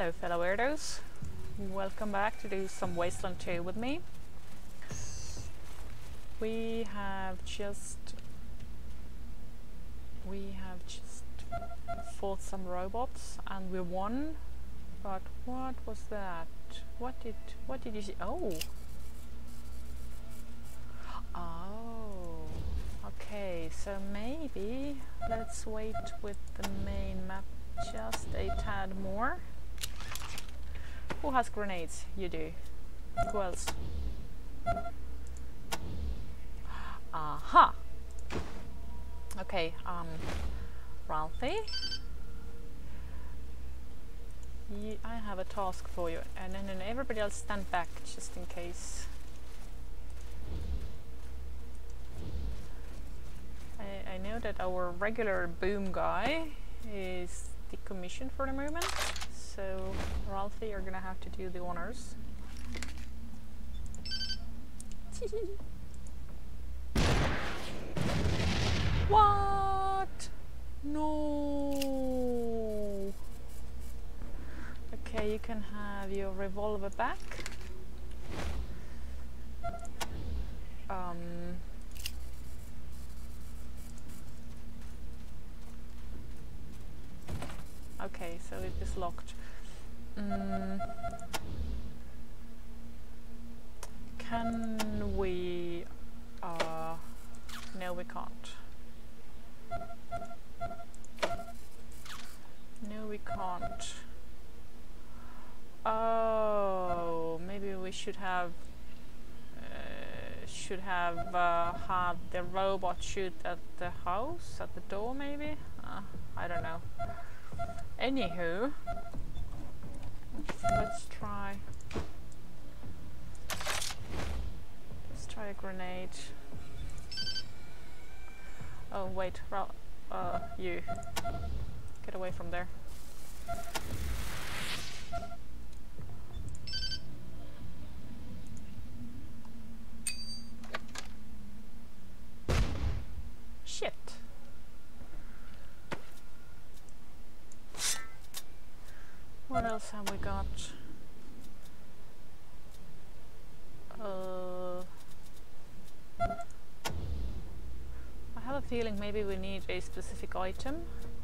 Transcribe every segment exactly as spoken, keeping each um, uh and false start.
Hello fellow weirdos, welcome back to do some Wasteland two with me. We have just we have just fought some robots and we won, but what was that? What did what did you see? Oh, oh, okay. So maybe let's wait with the main map just a tad more. Who has grenades? You do. Who else? Aha! Okay, um, Ralphie, Ye I have a task for you, and then and everybody else stand back just in case. I, I know that our regular boom guy is decommissioned for the moment, so Ralphie, you're gonna have to do the honors. What? No. Okay, you can have your revolver back. Um. Okay, so it is locked. Mm. Can we? Uh, no, we can't. No, we can't. Oh, maybe we should have uh, should have uh, had the robot shoot at the house, at the door, maybe. Uh, I don't know. Anywho, let's, let's try. Let's try a grenade. Oh wait, Ra uh, you get away from there. Shit. What else have we got? Uh, I have a feeling maybe we need a specific item.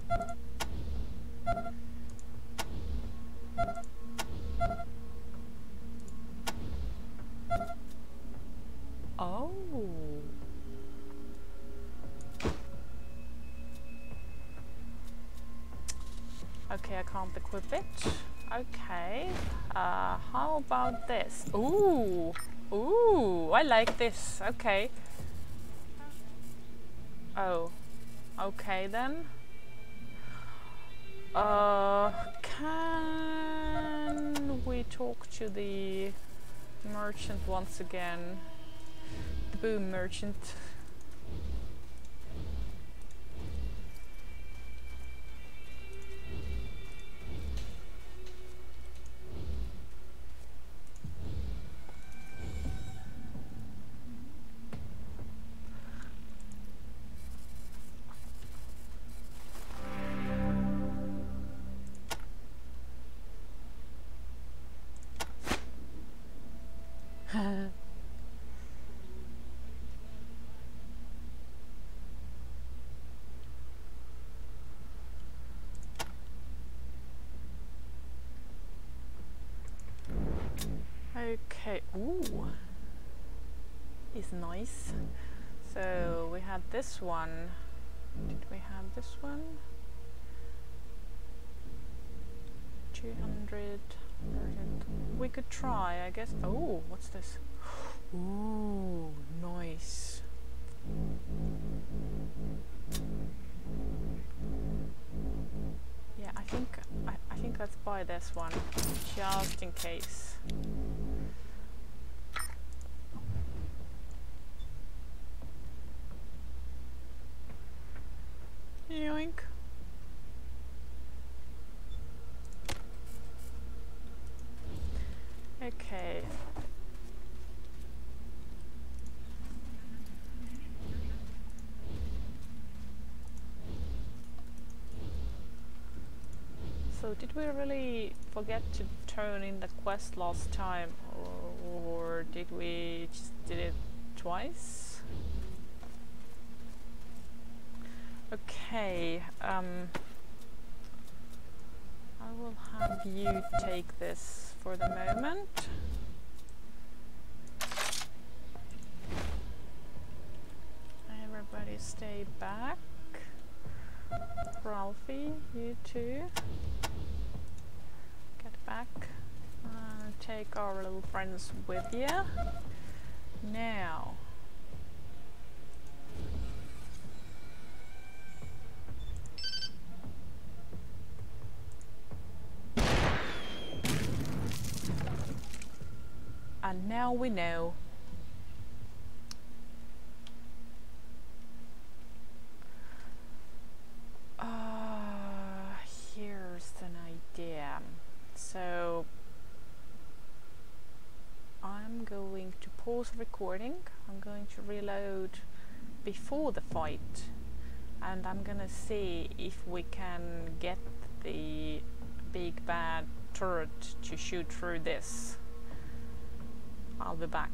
Oh. Okay, I can't equip it. Okay. Uh, how about this? Ooh. Ooh, I like this. Okay. Oh. Okay then. Uh, can we talk to the merchant once again? The boom merchant. Okay, ooh, is nice. So we had this one. Did we have this one? two hundred. We could try, I guess. Oh, what's this? Ooh, nice. Yeah, I think I, I think let's buy this one just in case. Yoink. Okay. So So did we really forget to turn in the quest last time, or, or did we just did it twice? Okay, um, I will have you take this for the moment. Everybody stay back. Ralphie, you too. Get back. Uh, take our little friends with you. Now. And now we know. So I'm going to pause recording. I'm going to reload before the fight, and I'm gonna see if we can get the big bad turret to shoot through this. I'll be back.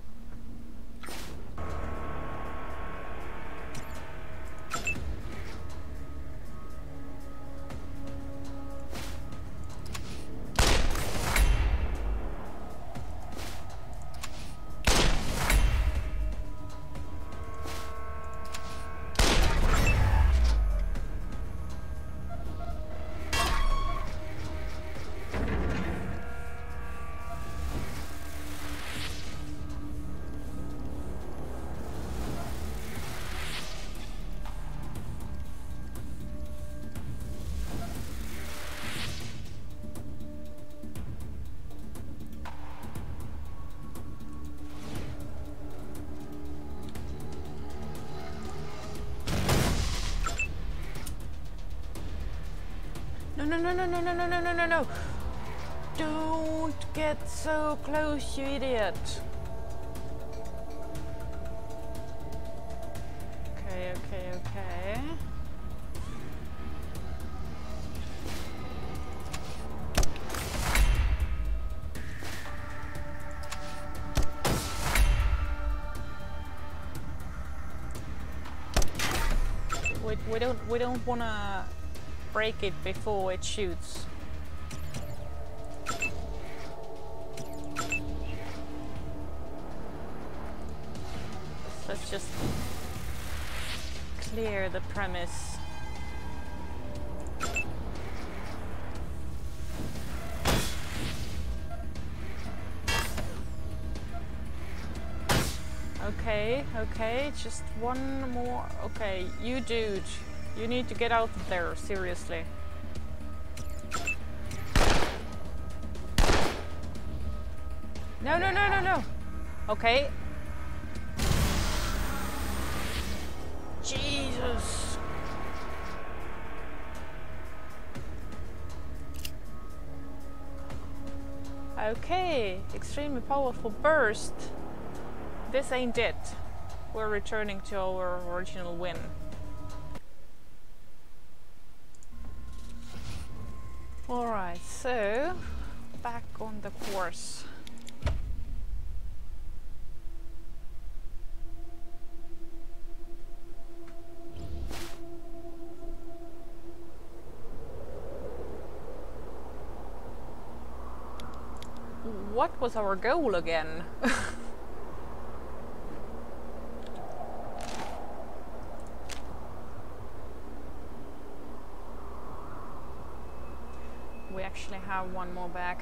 No, no, no, no, no, no, no, no, no, no. Don't get so close, you idiot. Okay, okay, okay. We, we don't, we don't wanna break it before it shoots. Let's just clear the premise. Okay, okay, just one more. Okay, you dude. You need to get out of there, seriously. No, no, no, no, no. Okay. Jesus. Okay, extremely powerful burst. This ain't it. We're returning to our original win. Alright, so back on the course. What was our goal again? We actually have one more bag.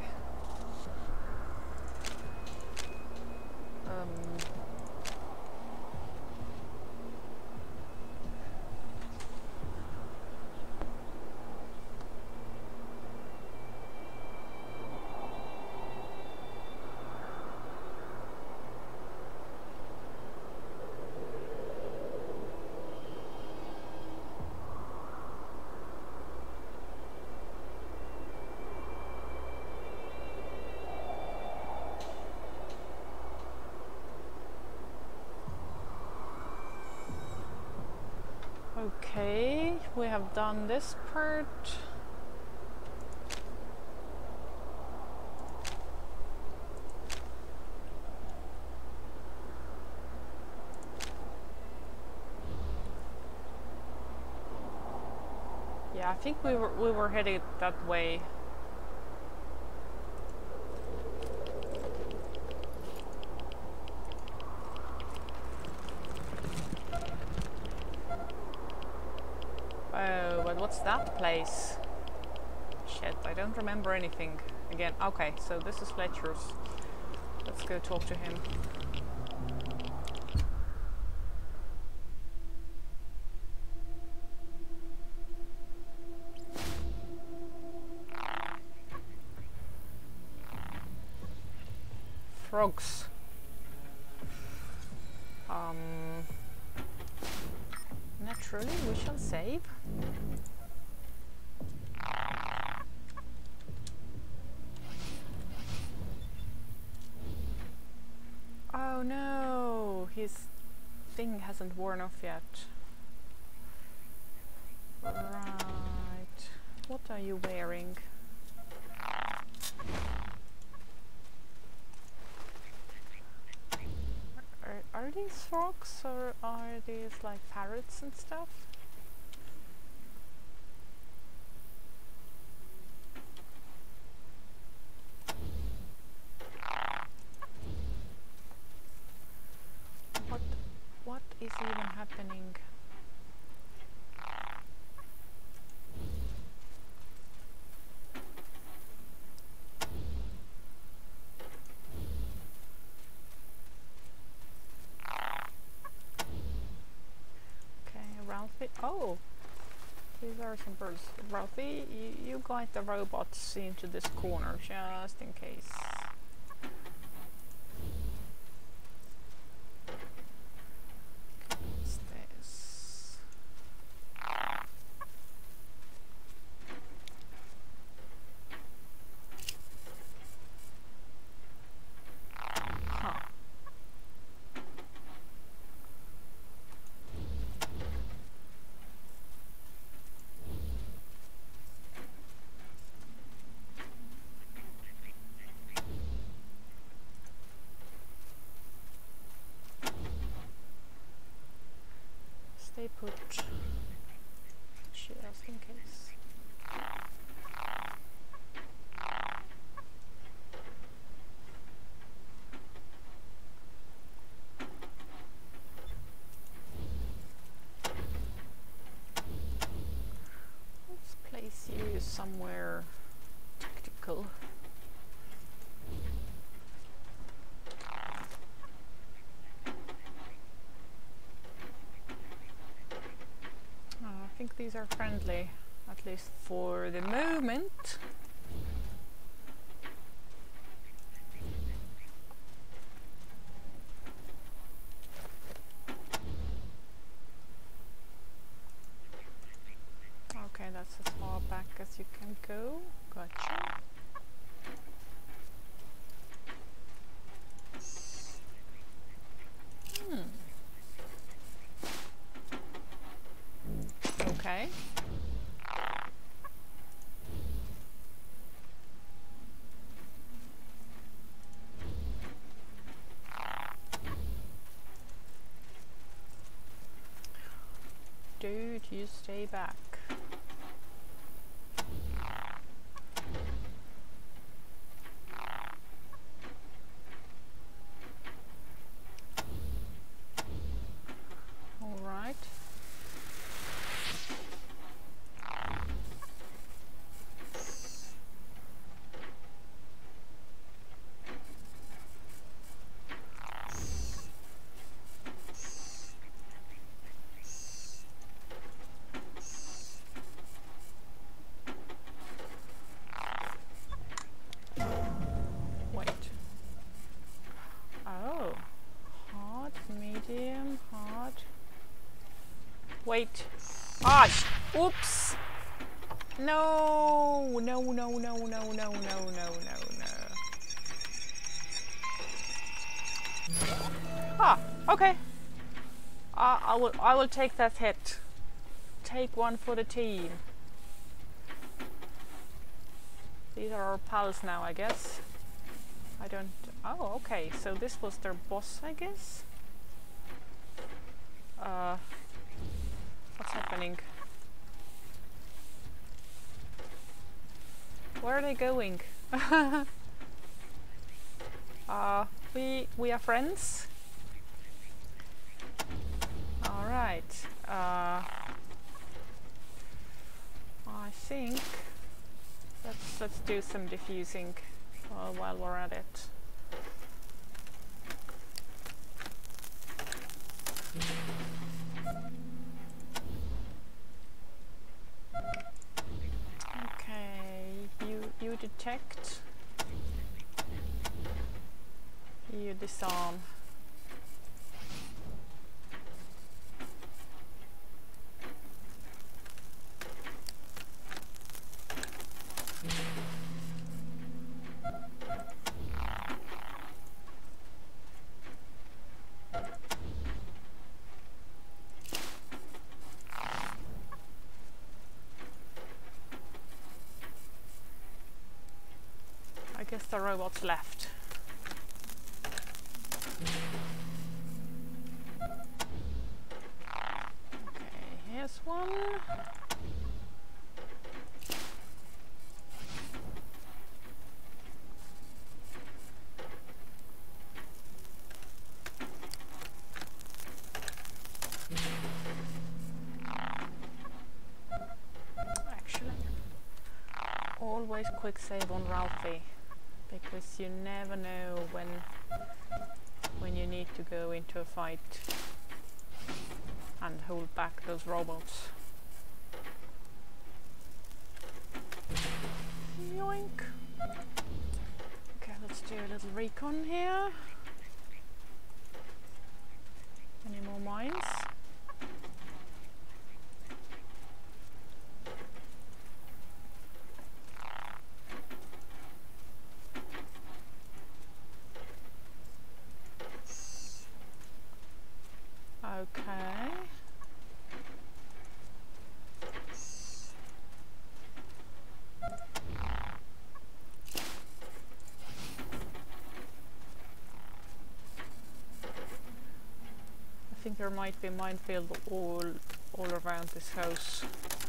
Um, Okay, we have done this part. Yeah, I think we were we were headed that way. Oh, but what's that place? Shit, I don't remember anything. Again, okay, so this is Fletcher's. Let's go talk to him. Frogs. Um, naturally, we shall save. Oh no, his thing hasn't worn off yet. Right. What are you wearing? Are, are these frogs or are these like parrots and stuff? What, what is even happening? Oh, these are some birds. Ralphie, you, you guide the robots into this corner just in case. What's this? Huh. Stay put. Just in case. Let's place you somewhere tactical. I think these are friendly, at least for the moment. Okay, that's as far back as you can go. Gotcha. Hmm. Okay. Dude, you stay back. All right. Wait. Ah, oops. No, no, no, no, no, no, no, no, no, no. Ah, okay. Uh, I will, I will take that hit. Take one for the team. These are our pals now, I guess. I don't... Oh, okay. So this was their boss, I guess? Uh... What's happening? Where are they going? uh, we we are friends. All right. Uh, I think let's let's do some diffusing uh, while we're at it. Okay, you you detect. You disarm. I guess the robot's left. Okay, here's one. Actually, always quick save on Ralphie, because you never know when when you need to go into a fight and hold back those robots. Yoink. Okay, let's do a little recon here. Any more mines? Okay. I think there might be minefield all all around this house.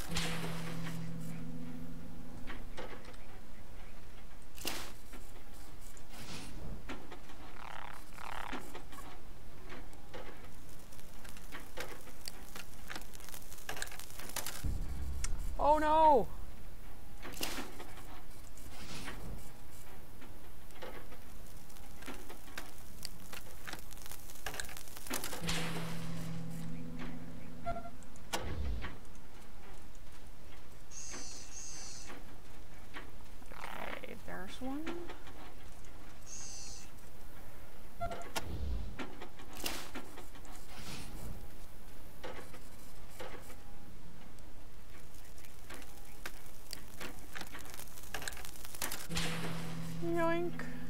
Oh no! Okay, there's one. Yoink.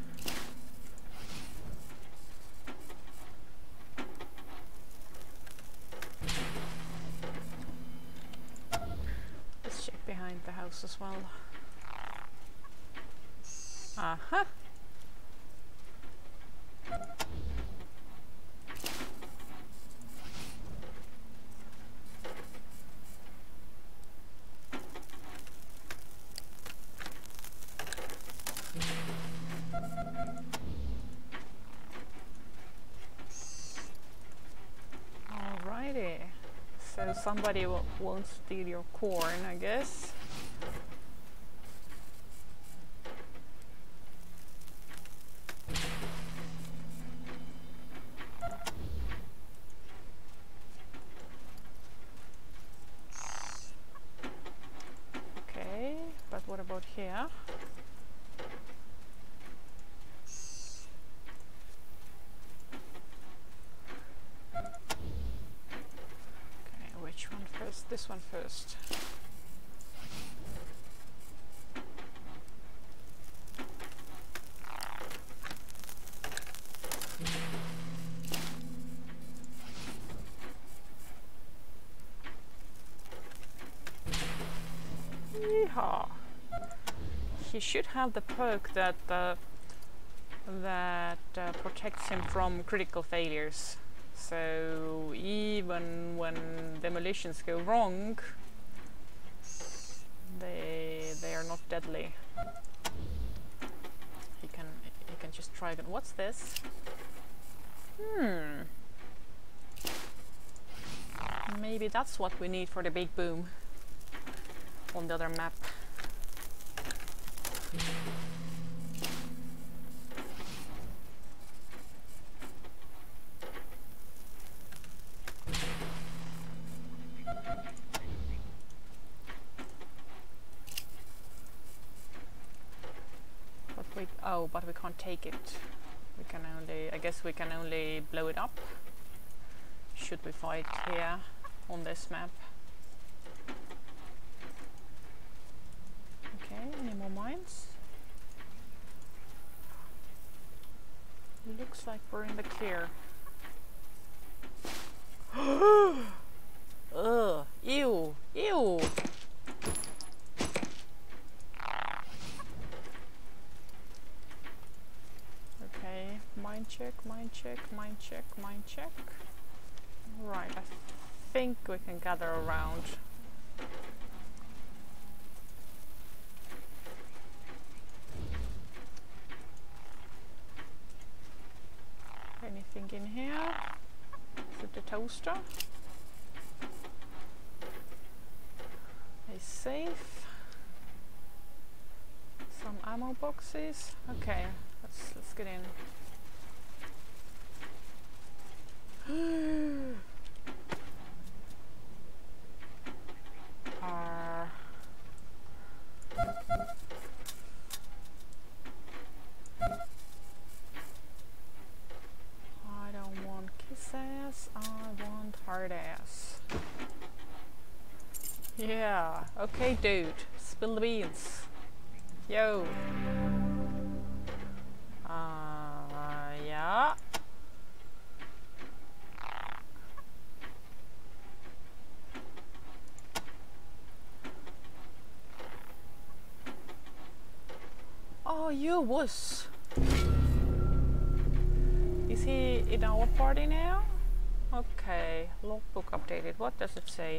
Let's check behind the house as well. Aha! Alrighty. So somebody w won't steal your corn, I guess. Okay, but what about here? Which one first? This one first. Yeehaw! He should have the perk that uh, that uh, protects him from critical failures. So even when demolitions go wrong, they they are not deadly. He can he can just try again. What's this? Hmm. Maybe that's what we need for the big boom on the other map. But we oh, but we can't take it. We can only, I guess we can only blow it up. Should we fight here on this map? Okay, any more mines? Looks like we're in the clear. Ugh, ew, ew. Okay, mine check, mine check, mine check, mine check. Right, I think we can gather around. Anything in here? Is it the toaster? A safe. Some ammo boxes. Okay, let's let's get in. Are I don't want kiss ass, I want hard ass. Yeah, okay dude, spill the beans. Yo. Uh, yeah. Oh, you wuss. Is he in our party now? Okay, logbook updated. What does it say?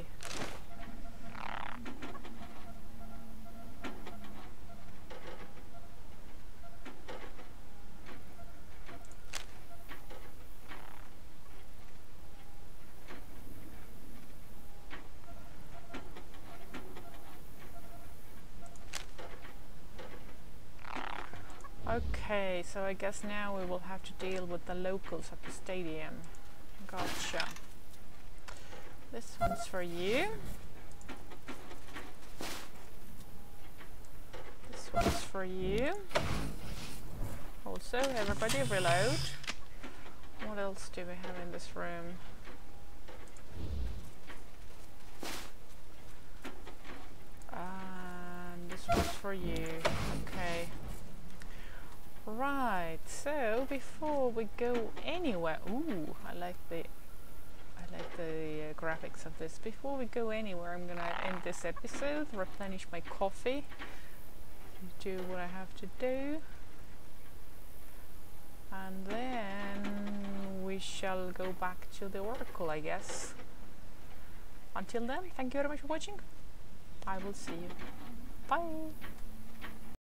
Okay, so I guess now we will have to deal with the locals at the stadium. Gotcha. This one's for you. This one's for you. Also, everybody reload. What else do we have in this room? And this one's for you. Okay. Right, so before we go anywhere, ooh, I like the I like the uh, graphics of this. Before we go anywhere, I'm gonna end this episode, replenish my coffee, do what I have to do, and then we shall go back to the Oracle, I guess. Until then, thank you very much for watching. I will see you. Bye!